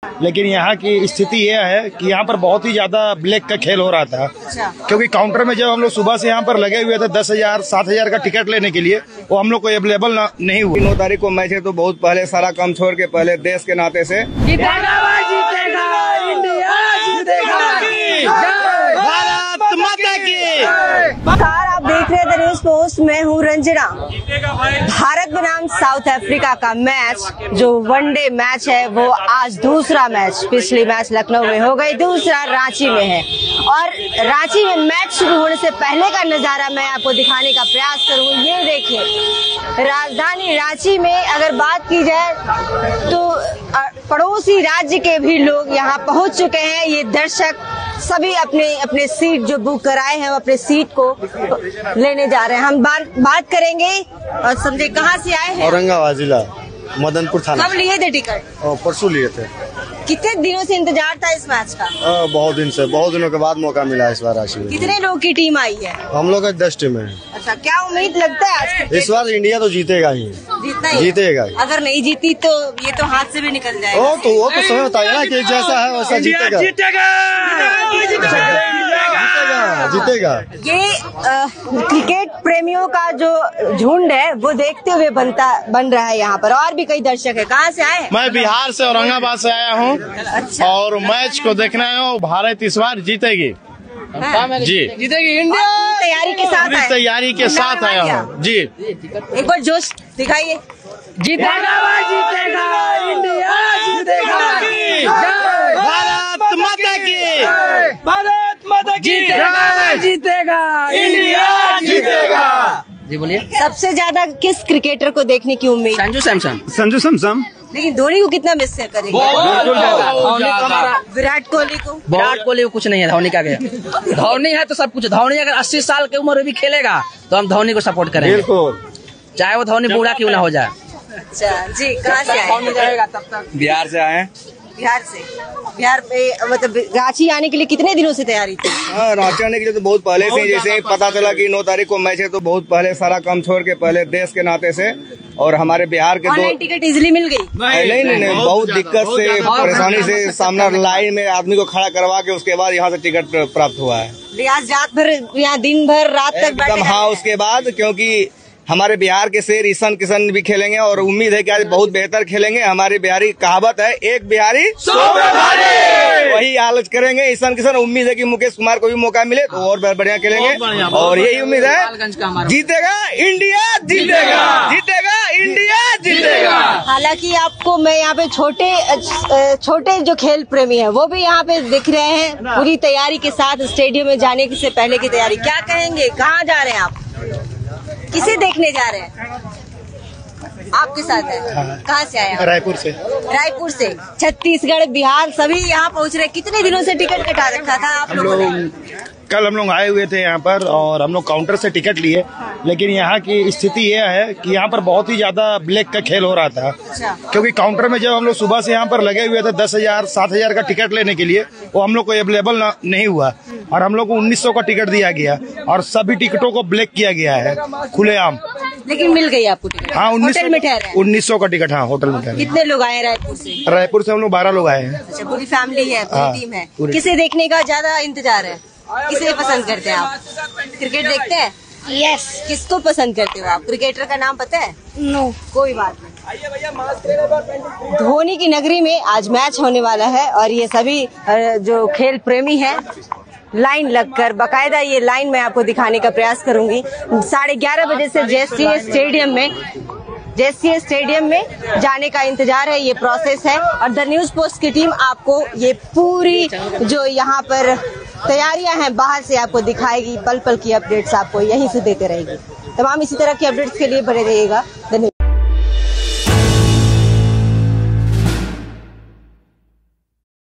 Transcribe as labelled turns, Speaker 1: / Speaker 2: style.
Speaker 1: लेकिन यहाँ की स्थिति यह है कि यहाँ पर बहुत ही ज्यादा ब्लैक का खेल हो रहा था। क्योंकि काउंटर में जब हम लोग सुबह से यहाँ पर लगे हुए थे 10,000 7,000 का टिकट लेने के लिए, वो हम लोग को अवेलेबल नहीं हुआ। 9 तारीख को मैच है तो बहुत पहले सारा काम छोड़ के पहले देश के नाते से
Speaker 2: आप देख रहे थे न्यूज पोस्ट। मैं हूँ रंजना। भारत बनाम साउथ अफ्रीका का मैच जो वनडे मैच है वो आज दूसरा मैच, पिछली मैच लखनऊ में हो गई, दूसरा रांची में है। और रांची में मैच शुरू होने से पहले का नजारा मैं आपको दिखाने का प्रयास करूँगी। ये देखिए, राजधानी रांची में अगर बात की जाए तो पड़ोसी राज्य के भी लोग यहाँ पहुँच चुके हैं। ये दर्शक सभी अपने अपने सीट जो बुक कराए हैं वो अपने सीट को लेने जा रहे हैं। हम बात करेंगे और समझे कहाँ से आए हैं।
Speaker 1: औरंगाबाद जिला, मदनपुर थाना।
Speaker 2: कब लिए थे टिकट?
Speaker 1: परसों लिए थे।
Speaker 2: कितने दिनों से इंतजार था इस मैच का?
Speaker 1: बहुत दिन से, बहुत दिनों के बाद मौका मिला इस बार रांची में।
Speaker 2: कितने लोगों की टीम आई है?
Speaker 1: हम लोग 10 टीम है।
Speaker 2: अच्छा, क्या उम्मीद लगता है आज
Speaker 1: इस बार इंडिया तो जीतेगा ही। जीतेगा।
Speaker 2: अगर नहीं जीती तो ये तो हाथ से भी निकल जाएगा।
Speaker 1: वो तो समय बताया ना कि जैसा है वैसा जीतेगा। जीतेगा।
Speaker 2: ये क्रिकेट प्रेमियों का जो झुंड है वो देखते हुए बन रहा है यहाँ पर। और भी कई दर्शक है। कहाँ से आए हैं?
Speaker 1: मैं बिहार से, औरंगाबाद से आया हूँ।
Speaker 2: अच्छा। और
Speaker 1: मैच को देखना है। भारत इस बार जीतेगी। जी, जीतेगी इंडिया।
Speaker 2: तैयारी के साथ
Speaker 1: पूरी तैयारी के साथ आया हूँ। जी,
Speaker 2: एक बार जोश दिखाइए।
Speaker 3: जीतेगा इंडिया, जीतेगा।
Speaker 1: भारत माता की,
Speaker 3: भारत माता की, जीतेगा इंडिया, जीतेगा। जी बोलिए।
Speaker 2: सबसे ज्यादा किस क्रिकेटर को देखने की उम्मीद?
Speaker 1: संजू सैमसन।
Speaker 2: लेकिन धोनी को कितना मिस करेंगे? विराट कोहली को?
Speaker 3: विराट कोहली को कुछ नहीं है, धोनी का गया। धोनी है तो सब कुछ। धोनी अगर 80 साल की उम्र में भी खेलेगा तो हम धोनी को सपोर्ट करेंगे, बिल्कुल, चाहे वो धोनी बूढ़ा क्यों ना हो जाए।
Speaker 2: अच्छा जी, कहाँ से आए?
Speaker 1: बिहार से आए।
Speaker 2: बिहार से? बिहार में मतलब रांची आने के लिए कितने दिनों से तैयारी थी?
Speaker 1: रांची आने के लिए तो बहुत पहले से, जैसे पता चला कि 9 तारीख को मैच है तो बहुत पहले सारा काम छोड़ के पहले देश के नाते से और हमारे बिहार के
Speaker 2: ऑनलाइन टिकट इजीली मिल गई?
Speaker 1: नहीं, बहुत दिक्कत से, परेशानी से, सामने लाइन में आदमी को खड़ा करवा के उसके बाद यहाँ से टिकट प्राप्त हुआ है।
Speaker 2: आज रात भर यहाँ दिन भर रात तक
Speaker 1: एकदम। हाँ, उसके बाद क्योंकि हमारे बिहार के शेर ईशान किशन भी खेलेंगे और उम्मीद है कि आज बहुत बेहतर खेलेंगे। हमारी बिहारी कहावत है, एक बिहारी 100 बिहारी। वही आलोच करेंगे ईशान किशन। उम्मीद है कि मुकेश कुमार को भी मौका मिले तो और बढ़िया खेलेंगे और यही उम्मीद है। जीतेगा इंडिया, जीतेगा, जीतेगा इंडिया, जीतेगा।
Speaker 2: हालांकि आपको मैं यहाँ पे छोटे जो खेल प्रेमी है वो भी यहाँ पे दिख रहे हैं पूरी तैयारी के साथ। स्टेडियम में जाने से पहले की तैयारी क्या कहेंगे? कहाँ जा रहे हैं आप? किसे देखने जा रहे हैं? आपके साथ है? कहाँ से आए?
Speaker 1: रायपुर से।
Speaker 2: रायपुर से, छत्तीसगढ़, बिहार सभी यहाँ पहुँच रहे। कितने दिनों से टिकट कटा रखा था आप लोगों ने?
Speaker 1: कल हम लोग आए हुए थे यहाँ पर और हम लोग काउंटर से टिकट लिए। लेकिन यहाँ की स्थिति यह है कि यहाँ पर बहुत ही ज्यादा ब्लैक का खेल हो रहा था। क्योंकि काउंटर में जब हम लोग सुबह से यहाँ पर लगे हुए थे 10,000 7,000 का टिकट लेने के लिए, वो हम लोग को अवेलेबल नहीं हुआ और हम लोग को 1900 का टिकट दिया गया और सभी टिकटों को ब्लैक किया गया है खुलेआम।
Speaker 2: लेकिन मिल गई आपको टिकट?
Speaker 1: हाँ, 1900 का टिकट। हाँ, होटल में ठहरे।
Speaker 2: कितने लोग आए रायपुर से?
Speaker 1: रायपुर से हम लोग 12 लोग आए हैं।
Speaker 2: अच्छा, पूरी फैमिली है, पूरी टीम है। किसे देखने का ज्यादा इंतजार है? किसे पसंद करते हैं आप? क्रिकेट देखते हैं?
Speaker 4: यस।
Speaker 2: किसको पसंद करते हो आप? क्रिकेटर का नाम पता है?
Speaker 4: नो।
Speaker 2: कोई बात नहीं। धोनी की नगरी में आज मैच होने वाला है और ये सभी जो खेल प्रेमी हैं लाइन लगकर, बकायदा ये लाइन मैं आपको दिखाने का प्रयास करूंगी। 11:30 बजे से जेएससीए स्टेडियम में जाने का इंतजार है। ये प्रोसेस है और द न्यूज पोस्ट की टीम आपको ये पूरी जो यहाँ पर तैयारियां हैं बाहर से आपको दिखाएगी। पल पल की अपडेट्स आपको यहीं से देते रहेगी। तमाम इसी तरह की अपडेट्स के लिए बने रहिएगा। धन्यवाद।